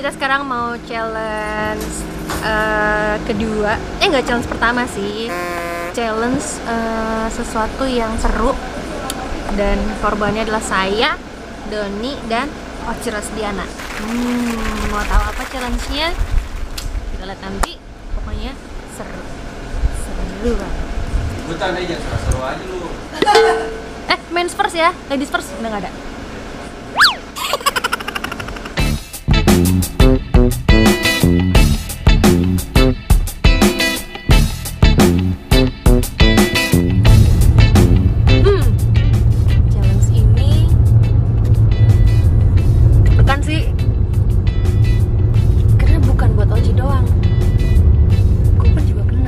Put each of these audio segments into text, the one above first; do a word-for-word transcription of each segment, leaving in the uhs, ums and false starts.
kita sekarang mau challenge uh, kedua. Eh nggak challenge pertama sih. Challenge uh, sesuatu yang seru. Dan korbannya adalah saya, Doni, dan Oci Rosdiana. Hmm, mau tahu apa challenge-nya? Kita lihat nanti. Pokoknya seru. Seru banget. Gue tanda aja, seru aja lu. Eh, men's first ya, ladies first udah nggak ada. Hmm, challenge ini bukan sih, karena bukan buat Oci doang. Gue pun juga kena.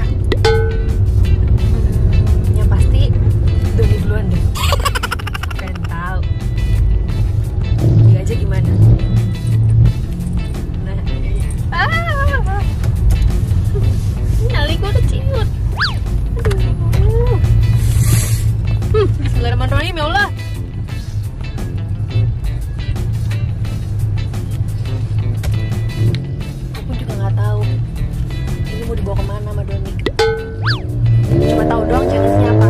Hmm, yang pasti Doni duluan deh. Pengen tahu dia aja gimana. Nah, ah, nyali gue udah ciut. Aduh. Hmm, bismillahirrahmanirrahim, ya Allah. Gue pun juga nggak tahu ini mau dibawa kemana sama Doni. Cuma tahu doang challenge-nya apa.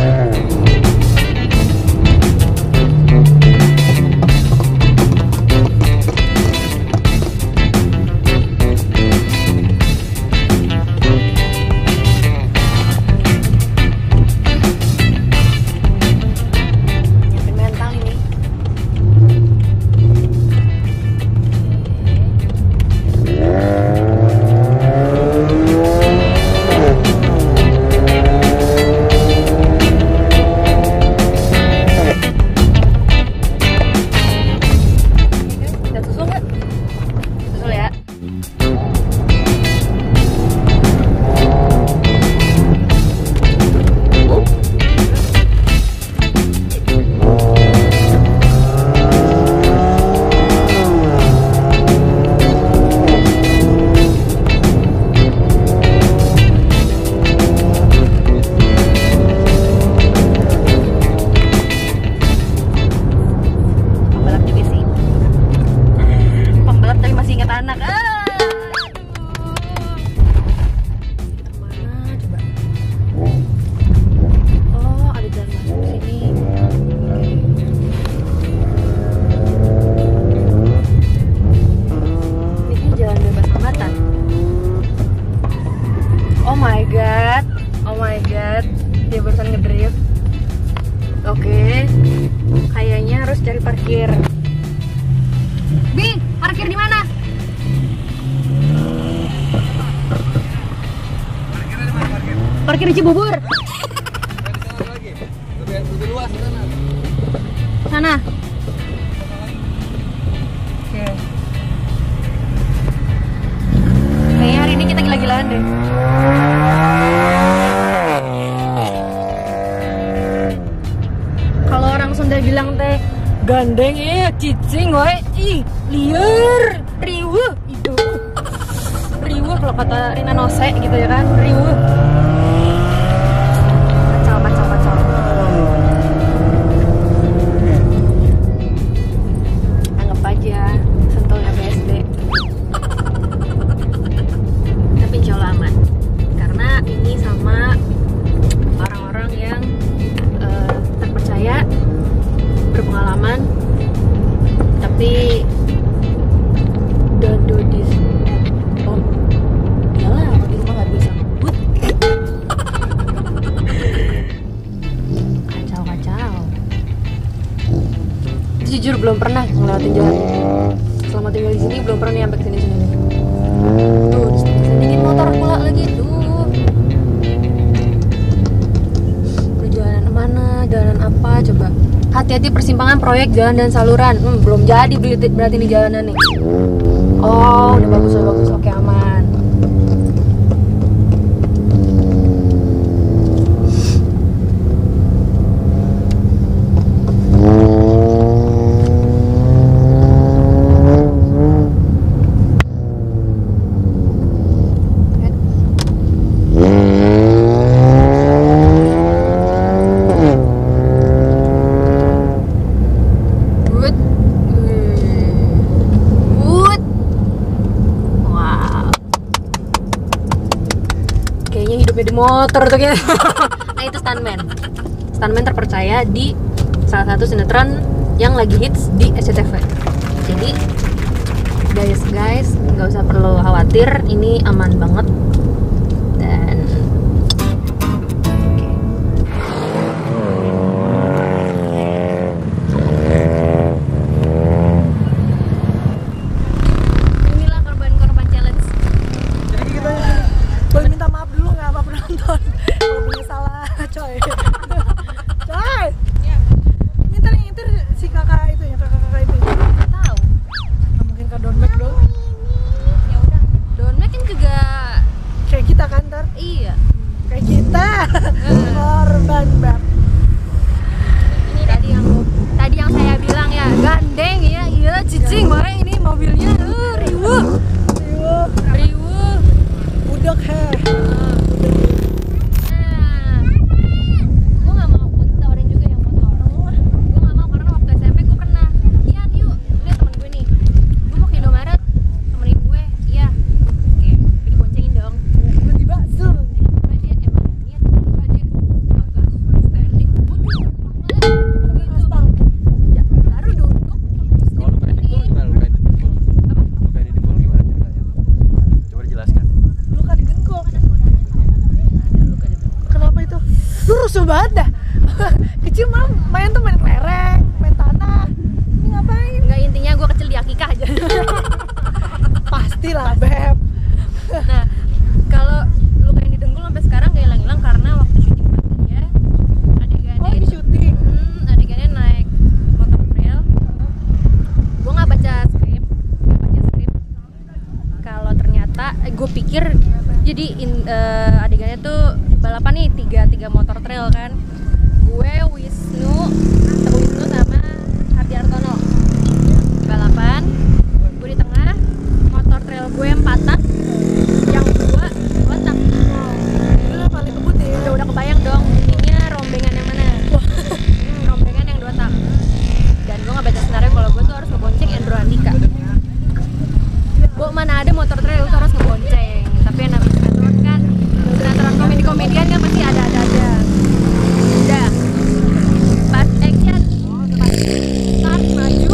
Nyiapin mental ini. Kita susul nggak? Susul ya. Pembalap juga sih. Pembalap tapi masih ingat anak. Ah, aduh. Kita kemana coba? Oh, ada jalan masuk sini. Oke. Ini jalan bebas hambatan. Oh my god. Oh my god. Dia barusan ngedrift. Oke. Kayaknya harus cari parkir. Bing, parkir di mana? Parkirnya di mana parkir? Parkir di Cibubur. Di sana lagi. Lebih lebih luas di sana. Sana. Oke. Kayaknya hari ini kita gila-gilaan deh. Kalau orang Sunda bilang teh gandeng ya cicing wae ih liar riweuh itu. Riweuh kalau kata Rina Nose gitu ya kan, riweuh. Kacau kacau kacau. Anggap aja Sentulnya B S D. Tapi insya Allah aman. Karena ini sama orang-orang yang eh, terpercaya, berpengalaman, tapi don't do this at home. Iyalah, di rumah nggak bisa ngebut. Kacau kacau. Jujur belum pernah ngelewatin jalan. Selama tinggal di sini belum pernah nih sampai kesini sini. Tuh, sedikit motor pula lagi tuh. Perjalanan mana? Jalan apa? Coba. Hati-hati persimpangan proyek jalan dan saluran. Hmm, belum jadi berarti ini jalanan nih. Oh, udah bagus, udah bagus. Oke, aman. hidupnya di motor tuh kayak. Nah itu stuntman. Stuntman terpercaya di salah satu sinetron yang lagi hits di S C T V. Jadi guys guys nggak usah perlu khawatir, ini aman banget. Dan inilah korban-korban challenge. Jadi kita boleh minta maaf dulu nggak apa penonton kalau punya salah, coy. Coy. Nyetir nyetir si kakak itu ya, kakak-kakak itu. Nggak tahu. Nggak mungkin Kak Donmek dong. Ya udah. Donmek kan juga Kayak kita kan ntar. iya. Kayak kita. Korban bab. Ini tadi yang tadi yang saya bilang ya, gandeng ya, iya cicing, makanya ini mobilnya uh, riuh, Riuh. riuh. Budok he. Nah, gue nggak mau ditawarin juga yang motor. Gue nggak mau karena waktu S M P gue pernah. Iya, yuk, ini temen gue nih. Gue mau ke Indomaret, temenin gue. Iya, oke, gue diboncengin dong. Tiba-tiba zul. Nah, dia emang niat, enggak dia agak standing, udah, Aspal. ya baru duduk. Kalau lu pengen dipul gimana? Lu pengen dipul? Lu pengen dipul gimana ceritanya? Coba dijelaskan. Luka di dengkul. Ada luka di dengkul. Kenapa itu? Lu rusuh banget dah. Kecil mah main tuh main kelereng, main tanah. Ini ngapain? Enggak, intinya gue kecil di akikah aja. Pastilah, Beb. Nah, kalau luka yang di dengkul sampai sekarang gak hilang-hilang karena waktu syuting dia adegannya Oh, ini itu- syuting. hmm, adegannya naik motor trail. Gue nggak baca skrip, nggak baca skrip. Kalau ternyata, eh, gue pikir jadi in- eh, adegannya tuh balapan nih tiga tiga motor trail kan. Gue Wisnu, Teguh Wisnu sama Hardi Artono balapan. Gue di tengah, motor trail gue yang patah, yang dua kotak. Itu yang paling kebut ya. Udah udah kebayang dong, bunyinya rombengan yang mana? Hmm, rombengan yang dua tak. Dan gue nggak baca skenario kalau gue tuh harus ngebonceng Endro Andika. Gue mana ada motor trail tuh harus ngebonceng. Tapi yang namanya sinetron kan, sinetron komedi-komedian kan pasti ada-ada aja. Udah, pas action, pas start maju.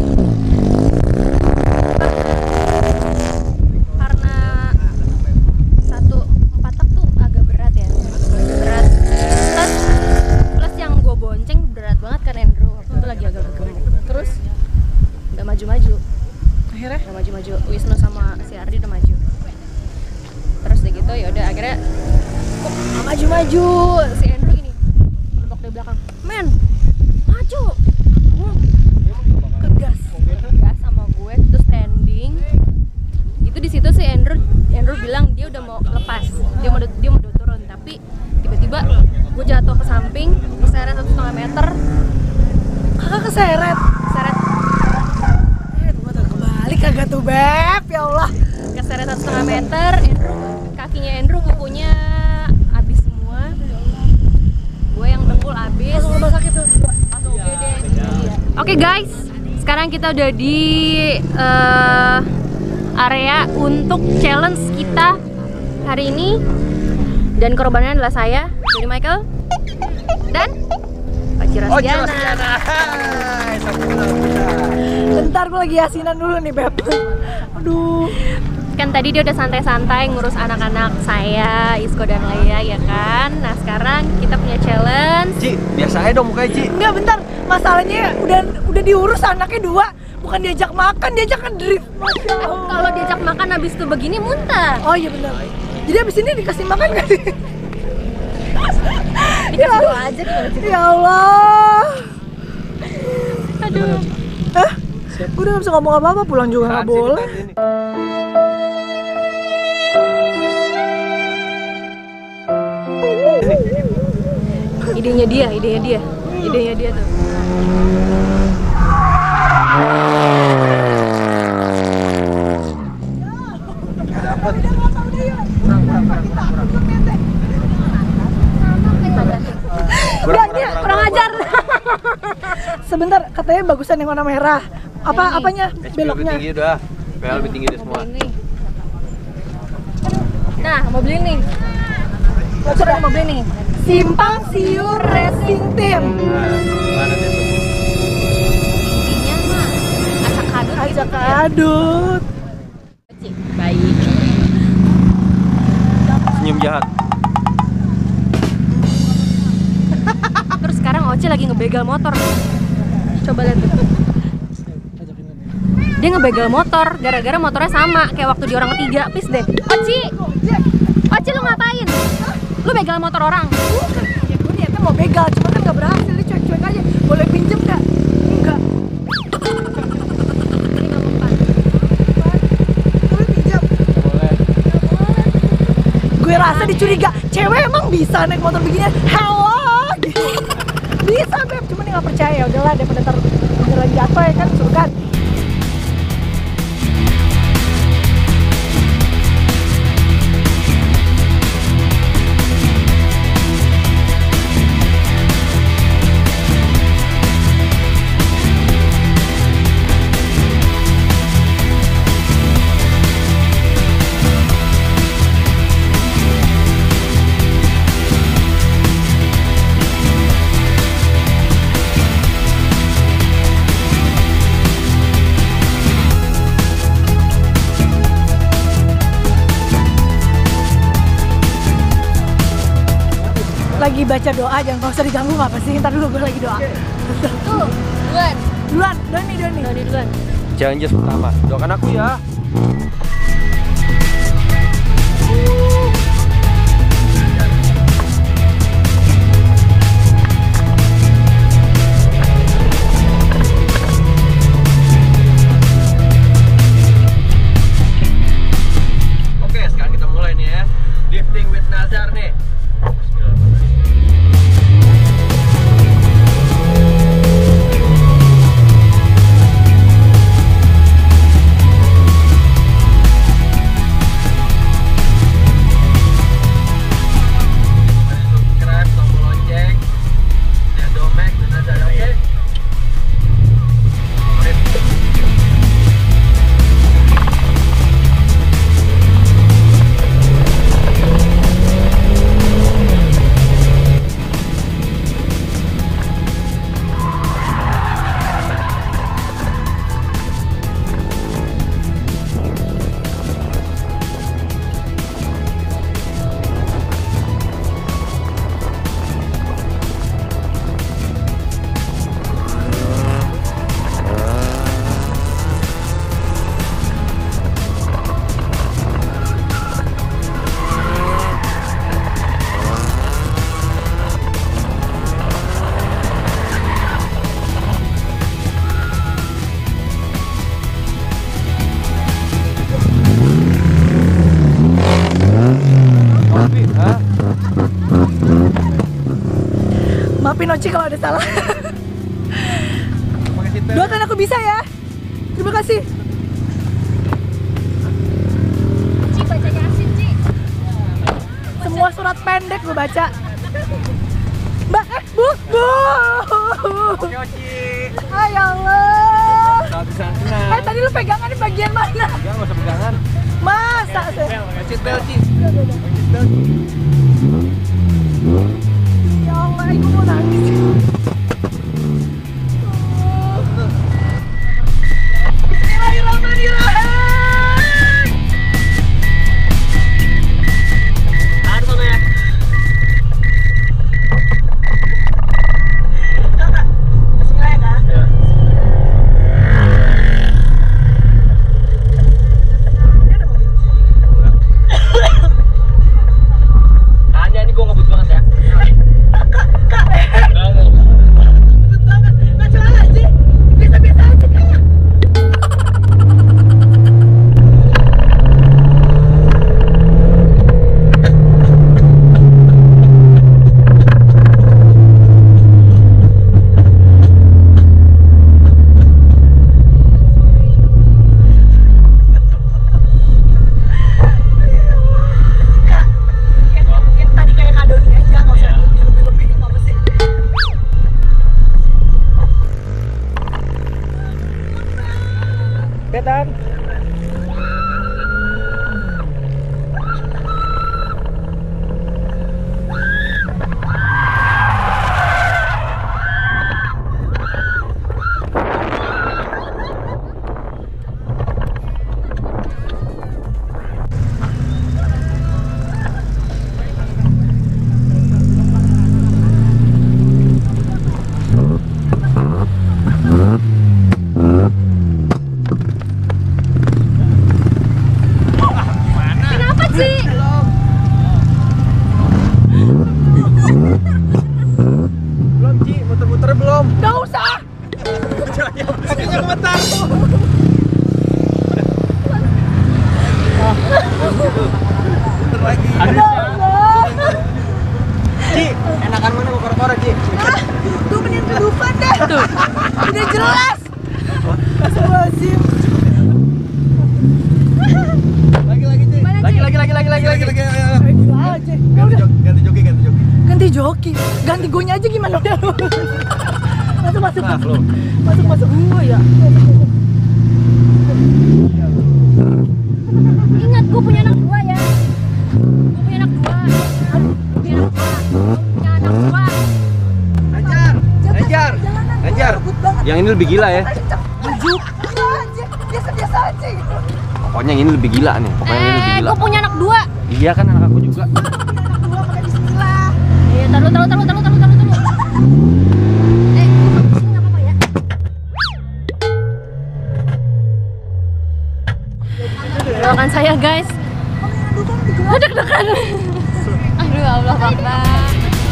Karena satu empat tak tuh agak berat ya, berat. Plus, plus yang gue bonceng berat banget kan Andrew waktu itu lagi agak gemuk. Terus nggak maju-maju, Akhirnya nggak maju-maju. Wisnu sama si Ardi udah maju. Terus udah gitu ya udah akhirnya kok nggak maju-maju. Si Andrew gini, berbok dari belakang, men, maju. Gue kegas. gas sama gue terus standing. Itu di situ si Andrew Andrew bilang dia udah mau lepas, dia mau dia mau turun, tapi tiba-tiba gue jatuh ke samping, keseret satu setengah meter, Kakak keseret. keseret Eh, gua tuh kebalik kagak tuh, Beb. Ya Allah. keseret satu setengah meter. Andrew, kakinya Andrew kukunya habis semua, gue yang dengkul habis. Langsung rumah sakit tuh. Langsung U G D. Oke guys, sekarang kita udah di eh, area untuk challenge kita hari ini, dan korbannya adalah saya, jadi Michael dan Pak Ciro Oh, Siana. Hai, sampai Bentar, gue lagi yasinan dulu nih, Beb. Aduh. Kan tadi dia udah santai-santai ngurus anak-anak saya, Isko dan Leia ya kan. Nah sekarang kita punya challenge. Ci, biasa aja dong mukanya, Ci. Enggak, bentar. Masalahnya udah udah diurus anaknya dua. Bukan diajak makan, diajak ngedrift. Masya Allah. Kalau diajak makan habis itu begini muntah. Oh iya benar. Jadi abis ini dikasih makan gak sih? Dikasih doa aja gimana sih? Ya Allah. Aduh. Hah? Udah gak bisa ngomong apa-apa, pulang juga gak boleh. Idenya dia, idenya dia, idenya dia tuh. Dapat. Enggak, dia Kurang ajar. sebentar, katanya bagusan yang warna merah. Apa Ini. apanya? H P lebih Beloknya. tinggi udah. P L lebih tinggi deh semua. Ini. Nah, mau beli nih. Coba ada mobil nih. Simpang Siur Racing Team. Nah, mana deh tuh? Intinya mah acak kadut gitu. Ajak adut. Baik. Senyum jahat. Terus sekarang Oci lagi ngebegal motor. Coba lihat tuh. Dia ngebegal motor gara-gara motornya sama kayak waktu di orang ketiga. Please deh. Oci. Oci lu ngapain? Lu begal motor orang. Bukan, ya gue niatnya mau begal, cuma kan gak berhasil, dia cuek-cuek aja. Boleh pinjem gak? Enggak. Ini nggak mempan. Boleh pinjam? Boleh. Gue rasa dicuriga, cewek emang bisa naik motor begini? Hello! Gitu. Bisa Beb, cuma dia gak percaya. Udahlah daripada ntar beneran jatuh ya kan, suruh ganti. Lagi baca doa, jangan kau usah diganggu apa sih? Ntar dulu gue lagi doa. Tuh, duluan. Duluan, Doni, Doni. Doni duluan. Challenges pertama. Doakan aku ya. Oke, sekarang kita mulai nih ya. Lifting with Nazar nih. Maafin Oci kalau ada salah. Doakan aku bisa ya. Terima kasih. Ci, baca Yasin, Ci. Semua surat pendek gue baca. Mbak, eh, bu, bu. Oke, Oci. Ay Allah. Senang-senang. Eh tadi lu pegangan di bagian mana? Enggak, nggak usah pegangan. Masa sih? Seat belt, Ci. Udah, udah, udah. Seat belt. Ya Allah, aku mau nangis. Bismillahirrahmanirrahim. Tahan sana ya. Bismillah ya Kak. Ya. Ini ada mobil. Tahan ya, ini gue ngebut banget ya. Kak, Enggak, Makan mana mau korek-korek, Ji? Ah, tuh mending kedupan deh. Tuh. Udah jelas. Astagfirullahaladzim. Lagi lagi, Ji. Lagi lagi lagi lagi lagi lagi lagi. Ayo, ayo. Eh, gila aja. Ya Ganti udah. joki, ganti joki, ganti joki. Ganti joki. Ganti gonya aja gimana udah lu. Masuk masuk. Nah, lo. Masuk masuk gua ya. Ingat, gue punya anak dua ya. Gue punya anak dua. Gue punya anak dua. Punya anak dua. Hajar, hajar, hajar. Yang ini lebih gila ya. Bujuk. Aja. Biasa-biasa aja gitu. Pokoknya yang ini lebih gila nih. Pokoknya yang ini lebih Eh, gila. gue punya anak dua. Iya kan anak aku juga. Dua pakai bismillah. Iya, taruh, taruh, taruh, taruh, taruh, taruh, taruh. Eh, gue di sini nggak apa-apa ya. Doakan saya guys. Deg-degan. Aduh Allah Akbar.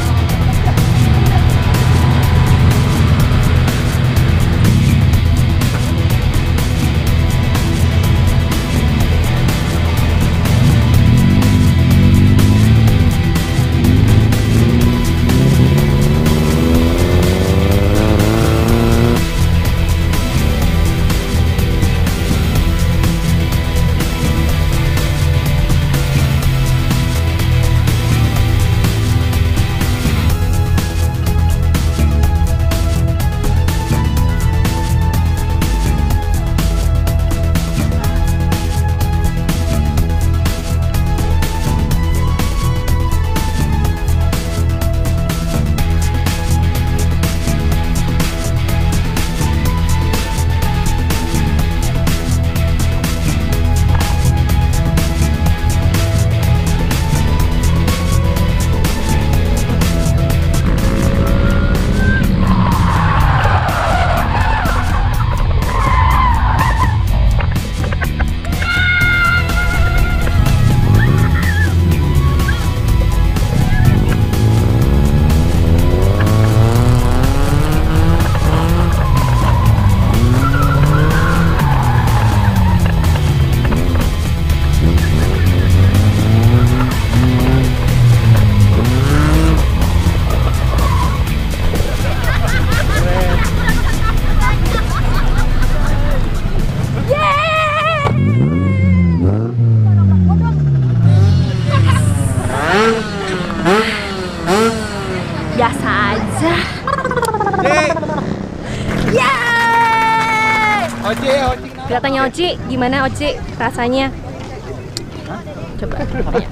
Biasa aja. Yeay! Oci, Oci. Kelihatannya Oci, gimana Oci rasanya? Coba tanya.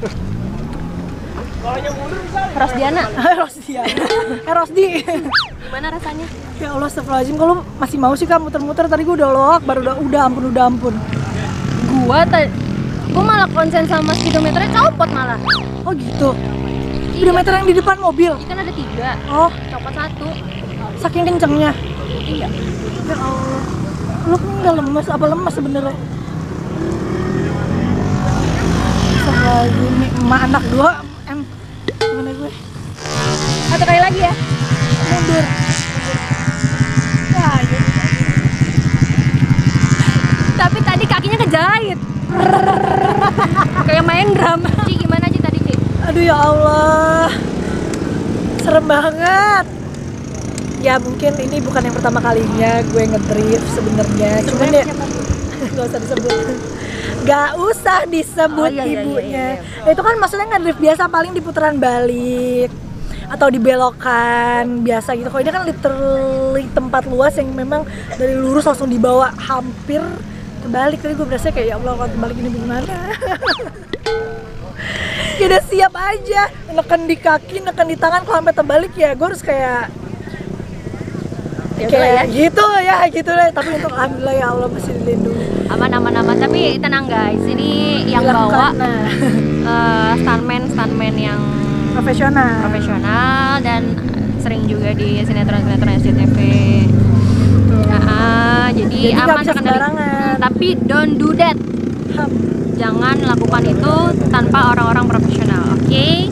Rosdiana, Rosdiana. Eh Rosdi. gimana rasanya? Ya Allah, astagfirullahaladzim, kalau masih mau sih kamu muter-muter, tadi gue udah loak, baru udah udah ampun udah ampun. Gua tadi, gua malah konsen sama speedometernya copot malah. Oh gitu. Speedometer yang di depan mobil. Kan ada tiga, Oh, copot satu. saking kencengnya. Iya. Ya Allah. Lu kan nggak lemes, apa lemes sebenarnya? Astagfirullahaladzim, nih emak anak dua, em, gimana gue? Satu kali lagi ya. Mundur. Ya, ya. Tapi tadi kakinya kejahit. Kayak main drum. Ci gimana Ci tadi Ci? Aduh ya Allah, serem banget. Ya mungkin ini bukan yang pertama kalinya gue ngedrift sebenarnya, cuman ya nggak usah disebut, nggak usah disebut Oh, iya, iya, ibunya. iya, iya, Itu kan maksudnya ngedrift biasa paling di putaran balik atau di belokan biasa gitu. Kalau ini kan literally tempat luas yang memang dari lurus langsung dibawa hampir kebalik. Tadi gue berasa kayak ya Allah, kalau kebalik ini gimana? Ya udah siap aja, neken di kaki, neken di tangan, kalau sampai terbalik ya gue harus kayak Ya kayak udahlah ya. gitu ya gitu lah. Tapi untuk alhamdulillah ya Allah masih dilindungi. Aman aman aman. Tapi tenang guys, ini yang bawa Dilakukan, nah, eh, stuntman stuntman yang profesional. profesional dan sering juga di sinetron-sinetron S C T V. Nah, jadi, Jadi nggak aman bisa terkendali. sembarangan. Tapi don't do that. Ham. Jangan lakukan itu tanpa orang-orang profesional, oke? Okay?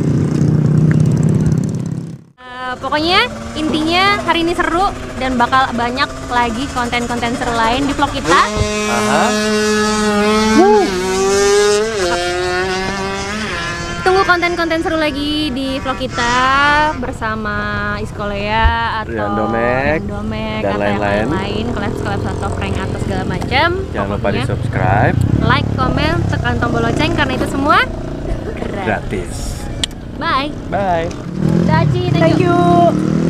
Pokoknya intinya hari ini seru dan bakal banyak lagi konten-konten seru lain di vlog kita. Aha. Tunggu konten-konten seru lagi di vlog kita bersama Iskolea atau Randomek, Randomek dan atau yang lain-lain. lain-lain, collab-collab atau prank atau segala macam. Jangan lupa di Pokoknya, subscribe. like, komen, tekan tombol lonceng karena itu semua gratis. Gratis. Bye. Bye. Daci, Thank you.